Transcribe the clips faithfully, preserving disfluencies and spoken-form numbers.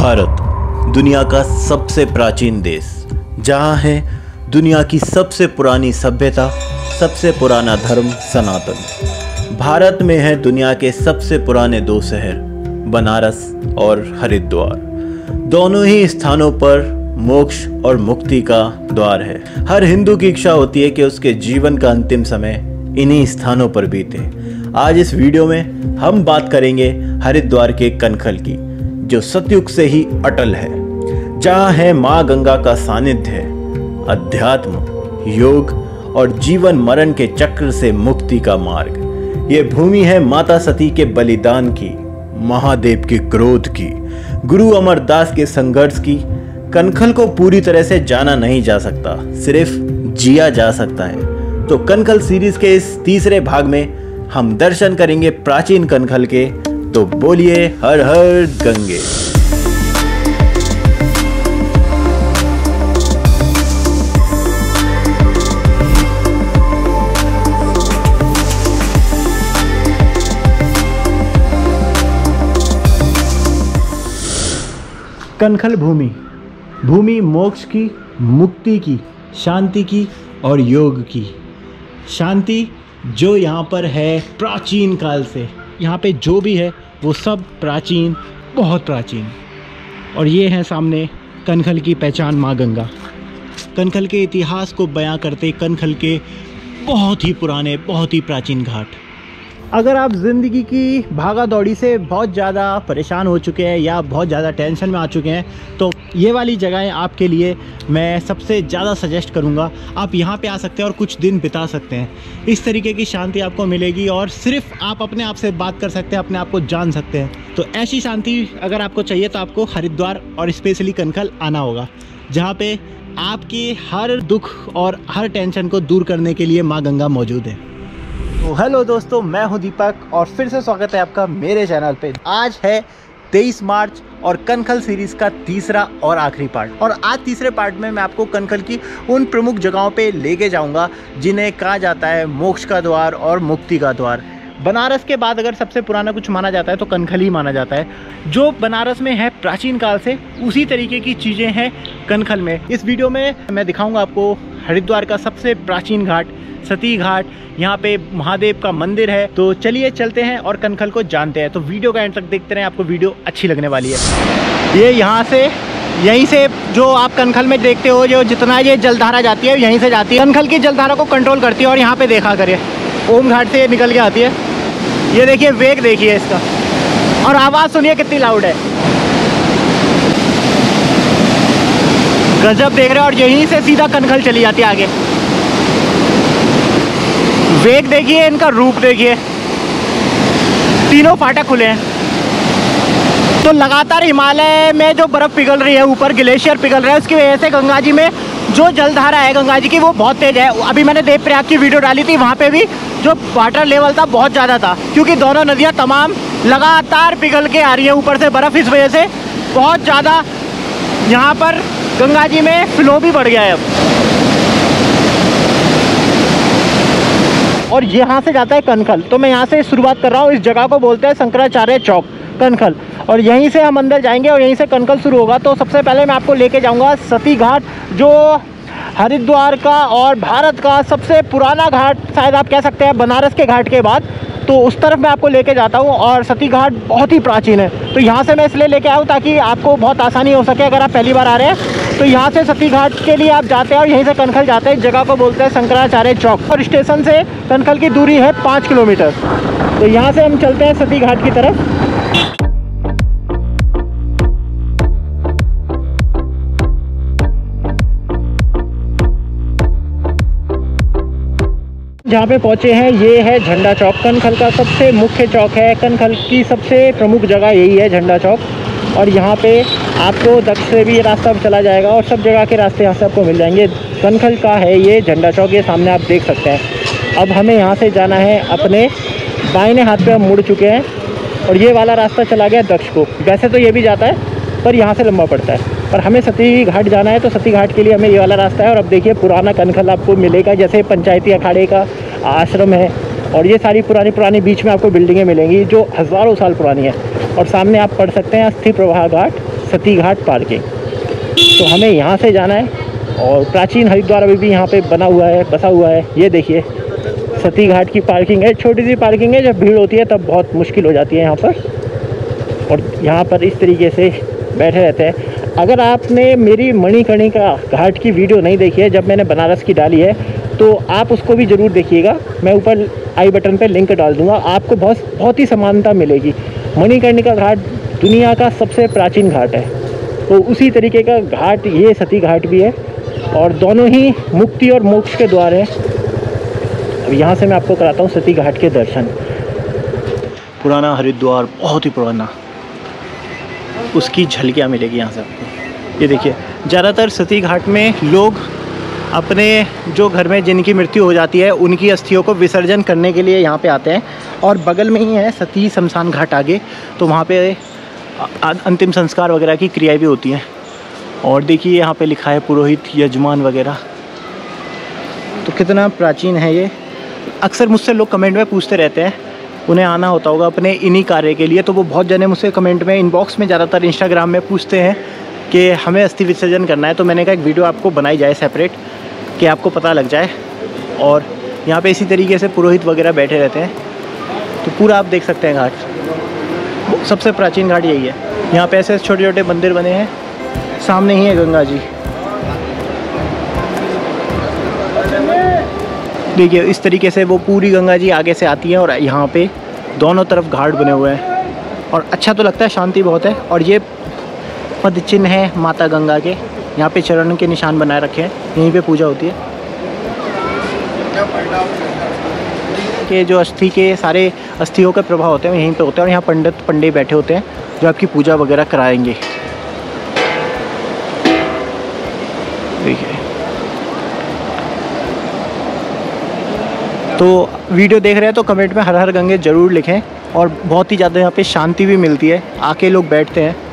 भारत दुनिया का सबसे प्राचीन देश, जहाँ है दुनिया की सबसे पुरानी सभ्यता, सबसे पुराना धर्म सनातन। भारत में है दुनिया के सबसे पुराने दो शहर, बनारस और हरिद्वार। दोनों ही स्थानों पर मोक्ष और मुक्ति का द्वार है। हर हिंदू की इच्छा होती है कि उसके जीवन का अंतिम समय इन्हीं स्थानों पर बीते। आज इस वीडियो में हम बात करेंगे हरिद्वार के कनखल की, जो सतयुग से ही अटल है, जहाँ है माँ गंगा का सानिध्य है। अध्यात्म, योग और जीवन मरण के चक्र से मुक्ति का मार्ग। ये भूमि है माता सती के बलिदान की, महादेव के क्रोध की, गुरु अमरदास के संघर्ष की। कनखल को पूरी तरह से जाना नहीं जा सकता, सिर्फ जिया जा सकता है। तो कनखल सीरीज के इस तीसरे भाग में हम दर्शन करेंगे प्राचीन कनखल के। तो बोलिए हर हर गंगे। कनखल भूमि, भूमि मोक्ष की, मुक्ति की, शांति की और योग की। शांति जो यहाँ पर है प्राचीन काल से, यहाँ पे जो भी है वो सब प्राचीन, बहुत प्राचीन। और ये है सामने कनखल की पहचान माँ गंगा। कनखल के इतिहास को बयां करते कनखल के बहुत ही पुराने, बहुत ही प्राचीन घाट। अगर आप ज़िंदगी की भागा दौड़ी से बहुत ज़्यादा परेशान हो चुके हैं या बहुत ज़्यादा टेंशन में आ चुके हैं, तो ये वाली जगहें आपके लिए मैं सबसे ज़्यादा सजेस्ट करूँगा। आप यहाँ पे आ सकते हैं और कुछ दिन बिता सकते हैं। इस तरीके की शांति आपको मिलेगी और सिर्फ आप अपने आप से बात कर सकते हैं, अपने आप को जान सकते हैं। तो ऐसी शांति अगर आपको चाहिए तो आपको हरिद्वार और स्पेशली कनखल आना होगा, जहाँ पे आपकी हर दुख और हर टेंशन को दूर करने के लिए माँ गंगा मौजूद है। तो हेलो दोस्तों, मैं हूं दीपक और फिर से स्वागत है आपका मेरे चैनल पे। आज है तेईस मार्च और कनखल सीरीज़ का तीसरा और आखिरी पार्ट। और आज तीसरे पार्ट में मैं आपको कनखल की उन प्रमुख जगहों पे लेके जाऊंगा जिन्हें कहा जाता है मोक्ष का द्वार और मुक्ति का द्वार। बनारस के बाद अगर सबसे पुराना कुछ माना जाता है तो कनखल ही माना जाता है। जो बनारस में है प्राचीन काल से, उसी तरीके की चीज़ें हैं कनखल में। इस वीडियो में मैं दिखाऊँगा आपको हरिद्वार का सबसे प्राचीन घाट, सती घाट। यहाँ पे महादेव का मंदिर है। तो चलिए चलते हैं और कनखल को जानते हैं। तो वीडियो का एंड तक देखते रहें, आपको वीडियो अच्छी लगने वाली है। ये यहाँ से, यहीं से जो आप कनखल में देखते हो, जो जितना ये जलधारा जाती है यहीं से जाती है। कनखल की जलधारा को कंट्रोल करती है। और यहाँ पे देखा करिए, ओम घाट से ये निकल के आती है। ये देखिए, वेग देखिए इसका, और आवाज़ सुनिए कितनी लाउड है। गजब देख रहे हैं। और यहीं से सीधा कनखल चली जाती है आगे। वेग देखिए, इनका रूप देखिए, तीनों फाटक खुले हैं। तो लगातार हिमालय में जो बर्फ़ पिघल रही है, ऊपर ग्लेशियर पिघल रहा है, उसकी वजह से गंगा जी में जो जलधारा है गंगा जी की वो बहुत तेज़ है। अभी मैंने देवप्रयाग की वीडियो डाली थी, वहाँ पे भी जो वाटर लेवल था बहुत ज़्यादा था, क्योंकि दोनों नदियाँ तमाम लगातार पिघल के आ रही है ऊपर से बर्फ़। इस वजह से बहुत ज़्यादा यहाँ पर गंगा जी में फ्लो भी बढ़ गया है अब। और यहाँ से जाता है कनखल। तो मैं यहाँ से शुरुआत कर रहा हूँ। इस जगह को बोलते हैं शंकराचार्य चौक, कनखल। और यहीं से हम अंदर जाएंगे और यहीं से कनखल शुरू होगा। तो सबसे पहले मैं आपको लेके जाऊँगा सती घाट, जो हरिद्वार का और भारत का सबसे पुराना घाट, शायद आप कह सकते हैं बनारस के घाट के बाद। तो उस तरफ मैं आपको लेके जाता हूँ। और सती घाट बहुत ही प्राचीन है। तो यहाँ से मैं इसलिए लेके आया हूँ ताकि आपको बहुत आसानी हो सके। अगर आप पहली बार आ रहे हैं तो यहाँ से सती घाट के लिए आप जाते हैं और यहीं से कनखल जाते हैं। इस जगह को बोलते हैं शंकराचार्य चौक। और स्टेशन से कनखल की दूरी है पाँच किलोमीटर। तो यहाँ से हम चलते हैं सती घाट की तरफ। जहाँ पे पहुँचे हैं ये है झंडा चौक। कनखल का सबसे मुख्य चौक है। कनखल की सबसे प्रमुख जगह यही है, झंडा चौक। और यहाँ पे आपको दक्ष से भी ये रास्ता चला जाएगा और सब जगह के रास्ते यहाँ से आपको मिल जाएंगे। कनखल का है ये झंडा चौक, ये सामने आप देख सकते हैं। अब हमें यहाँ से जाना है अपने दाहिने हाथ पे, हम मुड़ चुके हैं और ये वाला रास्ता चला गया दक्ष को। वैसे तो ये भी जाता है पर यहाँ से लंबा पड़ता है। पर हमें सती घाट जाना है, तो सती घाट के लिए हमें ये वाला रास्ता है। और अब देखिए पुराना कनखल आपको मिलेगा, जैसे पंचायती अखाड़े का आश्रम है और ये सारी पुरानी पुरानी बीच में आपको बिल्डिंगें मिलेंगी जो हज़ारों साल पुरानी है। और सामने आप पढ़ सकते हैं अस्थि प्रवाह घाट सती घाट पार्किंग। तो हमें यहाँ से जाना है और प्राचीन हरिद्वार अभी भी यहाँ पे बना हुआ है, बसा हुआ है। ये देखिए सती घाट की पार्किंग है, छोटी सी पार्किंग है। जब भीड़ होती है तब बहुत मुश्किल हो जाती है यहाँ पर, और यहाँ पर इस तरीके से बैठे रहते हैं। अगर आपने मेरी मणिकर्णिका घाट की वीडियो नहीं देखी है, जब मैंने बनारस की डाली है, तो आप उसको भी ज़रूर देखिएगा। मैं ऊपर आई बटन पे लिंक डाल दूँगा, आपको बहुत बहुत ही समानता मिलेगी। मणिकर्णिका घाट दुनिया का सबसे प्राचीन घाट है, तो उसी तरीके का घाट ये सती घाट भी है, और दोनों ही मुक्ति और मोक्ष के द्वार हैं। अब यहाँ से मैं आपको कराता हूँ सती घाट के दर्शन। पुराना हरिद्वार, बहुत ही पुराना, उसकी झलकियाँ मिलेगी यहाँ से आपको। ये देखिए, ज़्यादातर सती घाट में लोग अपने जो घर में जिनकी मृत्यु हो जाती है उनकी अस्थियों को विसर्जन करने के लिए यहाँ पे आते हैं। और बगल में ही है सती शमशान घाट आगे, तो वहाँ पे अंतिम संस्कार वगैरह की क्रियाएं भी होती हैं। और देखिए यहाँ पे लिखा है पुरोहित, यजमान वगैरह, तो कितना प्राचीन है ये। अक्सर मुझसे लोग कमेंट में पूछते रहते हैं, उन्हें आना होता होगा अपने इन्हीं कार्य के लिए, तो वो बहुत जने मुझसे कमेंट में, इनबॉक्स में, ज़्यादातर इंस्टाग्राम में पूछते हैं कि हमें अस्थि विसर्जन करना है। तो मैंने कहा एक वीडियो आपको बनाई जाए सेपरेट, कि आपको पता लग जाए। और यहाँ पे इसी तरीके से पुरोहित वगैरह बैठे रहते हैं, तो पूरा आप देख सकते हैं घाट। सबसे प्राचीन घाट यही है। यहाँ पे ऐसे छोटे छोटे मंदिर बने हैं, सामने ही है गंगा जी। देखिए इस तरीके से वो पूरी गंगा जी आगे से आती है, और यहाँ पे दोनों तरफ घाट बने हुए हैं, और अच्छा तो लगता है, शांति बहुत है। और ये पद चिन्ह है माता गंगा के, यहाँ पे चरण के निशान बनाए रखे हैं, यहीं पे पूजा होती है। के जो अस्थि के सारे अस्थियों के प्रभाव होते हैं यहीं पे होते हैं, और यहाँ पंडित पंडे बैठे होते हैं जो आपकी पूजा वगैरह कराएंगे। देखिए, तो वीडियो देख रहे हैं तो कमेंट में हर हर गंगे ज़रूर लिखें, और बहुत ही ज़्यादा यहाँ पे शांति भी मिलती है, आके लोग बैठते हैं।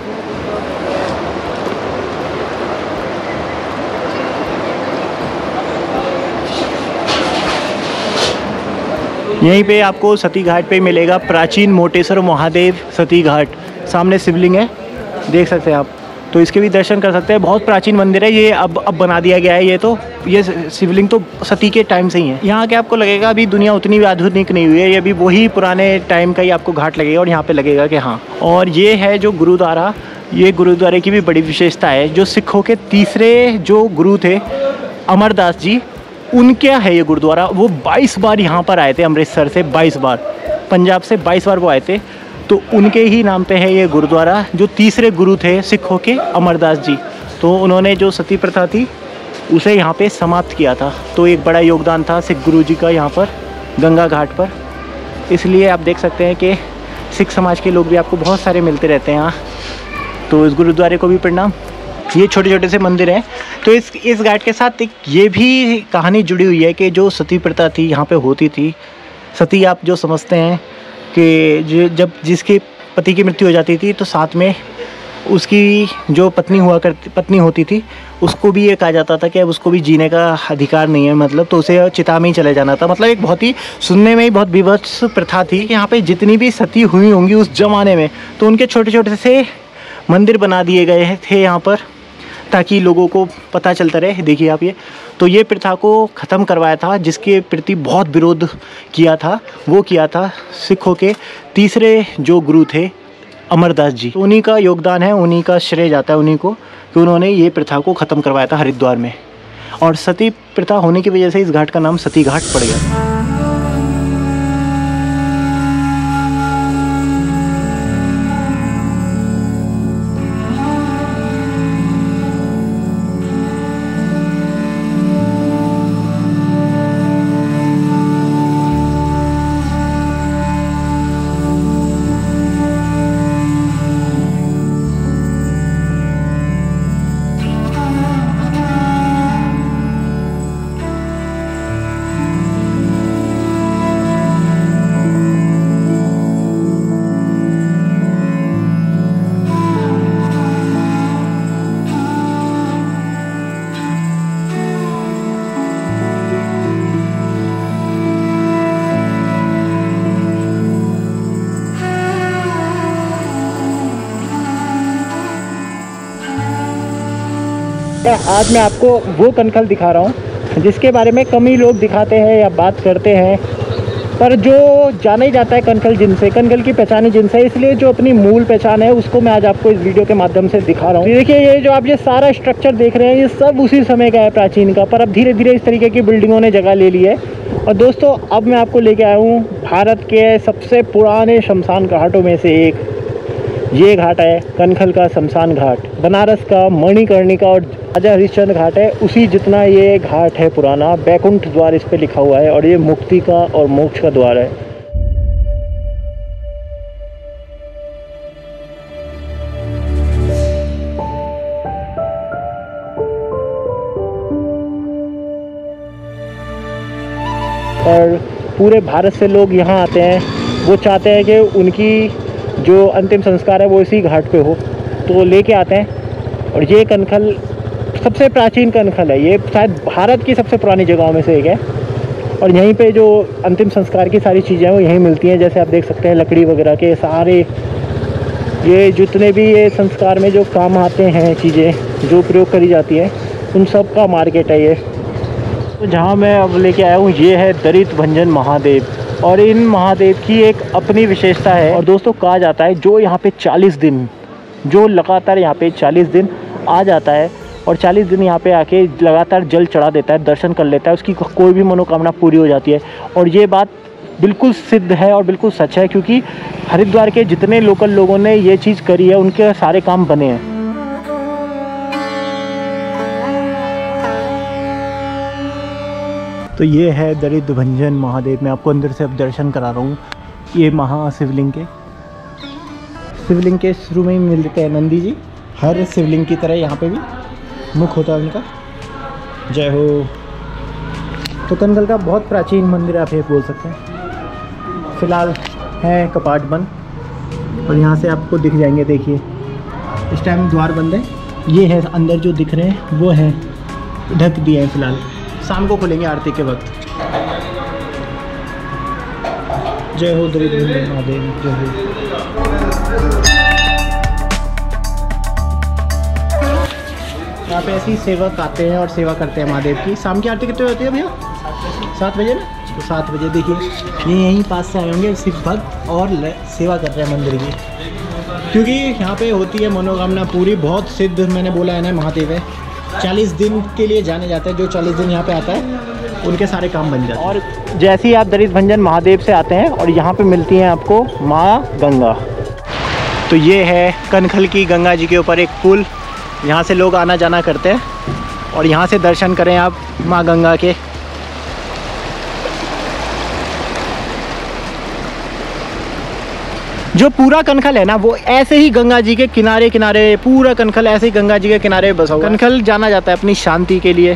यहीं पे आपको सती घाट पे मिलेगा प्राचीन मोटेश्वर महादेव सती घाट। सामने शिवलिंग है, देख सकते हैं आप, तो इसके भी दर्शन कर सकते हैं। बहुत प्राचीन मंदिर है ये, अब अब बना दिया गया है। ये तो ये शिवलिंग तो सती के टाइम से ही है। यहाँ के आपको लगेगा अभी दुनिया उतनी भी आधुनिक नहीं हुई है, ये अभी वही पुराने टाइम का ही आपको घाट लगेगा, और यहाँ पे लगेगा कि हाँ। और ये है जो गुरुद्वारा, ये गुरुद्वारे की भी बड़ी विशेषता है। जो सिखों के तीसरे जो गुरु थे अमरदास जी, उनके है ये गुरुद्वारा। वो बाईस बार यहाँ पर आए थे, अमृतसर से बाईस बार, पंजाब से बाईस बार वो आए थे, तो उनके ही नाम पे है ये गुरुद्वारा। जो तीसरे गुरु थे सिखों के, अमरदास जी, तो उन्होंने जो सती प्रथा थी उसे यहाँ पे समाप्त किया था। तो एक बड़ा योगदान था सिख गुरु जी का यहाँ पर गंगा घाट पर। इसलिए आप देख सकते हैं कि सिख समाज के लोग भी आपको बहुत सारे मिलते रहते हैं यहाँ। तो इस गुरुद्वारे को भी प्रणाम। ये छोटे छोटे से मंदिर हैं। तो इस इस घाट के साथ एक ये भी कहानी जुड़ी हुई है कि जो सती प्रथा थी यहाँ पे होती थी। सती आप जो समझते हैं कि जब जिसके पति की मृत्यु हो जाती थी तो साथ में उसकी जो पत्नी हुआ करती पत्नी होती थी उसको भी ये कहा जाता था कि अब उसको भी जीने का अधिकार नहीं है, मतलब तो उसे चिता में ही चले जाना था। मतलब एक बहुत ही सुनने में ही बहुत विवश प्रथा थी कि यहाँ पे जितनी भी सती हुई होंगी उस ज़माने में, तो उनके छोटे छोटे से मंदिर बना दिए गए थे यहाँ पर, ताकि लोगों को पता चलता रहे। देखिए आप ये, तो ये प्रथा को ख़त्म करवाया था, जिसके प्रति बहुत विरोध किया था, वो किया था सिखों के तीसरे जो गुरु थे अमरदास जी। तो उन्हीं का योगदान है, उन्हीं का श्रेय जाता है उन्हीं को कि उन्होंने ये प्रथा को ख़त्म करवाया था हरिद्वार में। और सती प्रथा होने की वजह से इस घाट का नाम सती घाट पड़ गया। आज मैं आपको वो कनखल दिखा रहा हूँ जिसके बारे में कम ही लोग दिखाते हैं या बात करते हैं, पर जो जाना ही जाता है कनखल जिनसे, कनखल की पहचान जिनसे, इसलिए जो अपनी मूल पहचान है उसको मैं आज आपको इस वीडियो के माध्यम से दिखा रहा हूँ। देखिए ये जो आप ये सारा स्ट्रक्चर देख रहे हैं ये सब उसी समय का है, प्राचीन का, पर अब धीरे धीरे इस तरीके की बिल्डिंगों ने जगह ले ली है। और दोस्तों अब मैं आपको लेके आया हूँ भारत के सबसे पुराने शमशान घाटों में से एक। ये घाट है कनखल का शमशान घाट। बनारस का मणिकर्णिका और राजा हरिश्चंद्र घाट है उसी जितना ये घाट है पुराना। बैकुंठ द्वार इस पे लिखा हुआ है और ये मुक्ति का और मोक्ष का द्वार है। और पूरे भारत से लोग यहाँ आते हैं, वो चाहते हैं कि उनकी जो अंतिम संस्कार है वो इसी घाट पे हो, तो लेके आते हैं। और ये कनखल सबसे प्राचीन कनखल है, ये शायद भारत की सबसे पुरानी जगहों में से एक है। और यहीं पे जो अंतिम संस्कार की सारी चीज़ें हैं वो यहीं मिलती हैं। जैसे आप देख सकते हैं लकड़ी वगैरह के सारे, ये जितने भी ये संस्कार में जो काम आते हैं चीज़ें जो प्रयोग करी जाती हैं उन सब का मार्केट है ये। तो जहाँ मैं अब लेके आया हूँ ये है दरित भंजन महादेव, और इन महादेव की एक अपनी विशेषता है। और दोस्तों कहा जाता है जो यहाँ पे चालीस दिन, जो लगातार यहाँ पे चालीस दिन आ जाता है और चालीस दिन यहाँ पे आके लगातार जल चढ़ा देता है, दर्शन कर लेता है, उसकी कोई भी मनोकामना पूरी हो जाती है। और ये बात बिल्कुल सिद्ध है और बिल्कुल सच है, क्योंकि हरिद्वार के जितने लोकल लोगों ने ये चीज़ करी है उनके सारे काम बने हैं। तो ये है दरित भंजन महादेव। मैं आपको अंदर से अब दर्शन करा रहा हूँ। ये महाशिवलिंग के शिवलिंग के शुरू में ही मिलते हैं नंदी जी, हर शिवलिंग की तरह यहाँ पे भी मुख होता है उनका। जय हो। तो कनखल का बहुत प्राचीन मंदिर आप ये बोल सकते हैं। फिलहाल है कपाट बंद और यहाँ से आपको दिख जाएंगे, देखिए इस टाइम द्वार बंद है। ये है अंदर जो दिख रहे हैं वो है ढक दिए हैं, फिलहाल शाम को खुलेंगे आरती के वक्त। जय हो दरित भंजन महादेव, जय हो। यहाँ पे ऐसे ही सेवक आते हैं और सेवा करते हैं महादेव की। शाम की आरती कितने होती है भैया? सात बजे ना? तो सात बजे देखिए ये यहीं पास से आए होंगे सिर्फ भक्त और सेवा कर रहे हैं मंदिर की, क्योंकि यहाँ पे होती है मनोकामना पूरी। बहुत सिद्ध मैंने बोला है ना महादेव है, चालीस दिन के लिए जाने जाते हैं। जो चालीस दिन यहाँ पे आता है उनके सारे काम बन जाते हैं। और जैसे ही आप दरित भंजन महादेव से आते हैं और यहाँ पे मिलती हैं आपको माँ गंगा। तो ये है कनखल की गंगा जी के ऊपर एक पुल, यहाँ से लोग आना जाना करते हैं और यहाँ से दर्शन करें आप माँ गंगा के। जो पूरा कनखल है ना वो ऐसे ही गंगा जी के किनारे किनारे, पूरा कनखल ऐसे ही गंगा जी के किनारे बसा हुआ है। कनखल जाना जाता है अपनी शांति के लिए,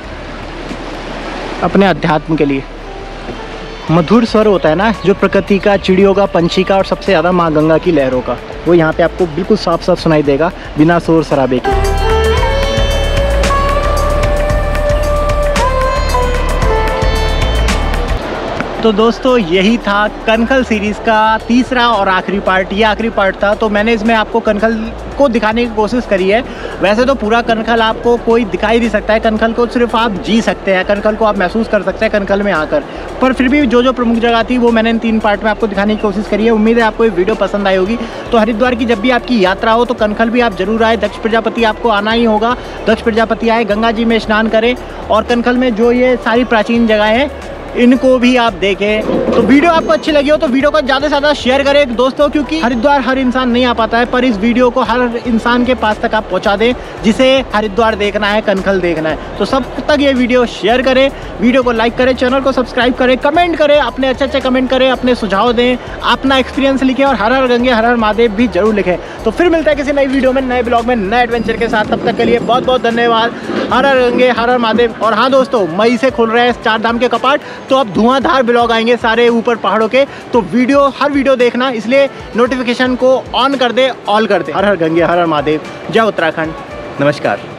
अपने अध्यात्म के लिए। मधुर स्वर होता है ना जो प्रकृति का, चिड़ियों का, पंछी का और सबसे ज़्यादा माँ गंगा की लहरों का, वो यहाँ पे आपको बिल्कुल साफ साफ सुनाई देगा बिना शोर शराबे के। तो दोस्तों यही था कनखल सीरीज़ का तीसरा और आखिरी पार्ट। ये आखिरी पार्ट था, तो मैंने इसमें आपको कनखल को दिखाने की कोशिश करी है। वैसे तो पूरा कनखल आपको कोई दिखाई नहीं सकता है, कनखल को सिर्फ आप जी सकते हैं, कनखल को आप महसूस कर सकते हैं कनखल में आकर। पर फिर भी जो जो प्रमुख जगह थी वो मैंने इन तीन पार्ट में आपको दिखाने की कोशिश करी है। उम्मीद है आपको ये वीडियो पसंद आई होगी। तो हरिद्वार की जब भी आपकी यात्रा हो तो कनखल भी आप जरूर आए। दक्ष प्रजापति आपको आना ही होगा। दक्ष प्रजापति आए, गंगा जी में स्नान करें और कनखल में जो ये सारी प्राचीन जगहें हैं इनको भी आप देखें। तो वीडियो आपको अच्छी लगी हो तो वीडियो को ज़्यादा से ज़्यादा शेयर करें दोस्तों, क्योंकि हरिद्वार हर इंसान नहीं आ पाता है, पर इस वीडियो को हर इंसान के पास तक आप पहुंचा दें जिसे हरिद्वार देखना है, कनखल देखना है। तो सब तक ये वीडियो शेयर करें, वीडियो को लाइक करें, चैनल को सब्सक्राइब करें, कमेंट करें, अपने अच्छे अच्छे कमेंट करें, अपने सुझाव दें, अपना एक्सपीरियंस लिखें और हर हर गंगे हर हर महादेव भी जरूर लिखें। तो फिर मिलता है किसी नई वीडियो में, नए ब्लॉग में, नए एडवेंचर के साथ। तब तक के लिए बहुत बहुत धन्यवाद। हर हर गंगे हर हर महादेव। और हाँ दोस्तों, मई से खुल रहे हैं चार धाम के कपाट, तो अब धुआंधार ब्लॉग आएंगे सारे ऊपर पहाड़ों के। तो वीडियो हर वीडियो देखना, इसलिए नोटिफिकेशन को ऑन कर दे, ऑल कर दे। हर हर गंगे हर हर महादेव। जय उत्तराखंड। नमस्कार।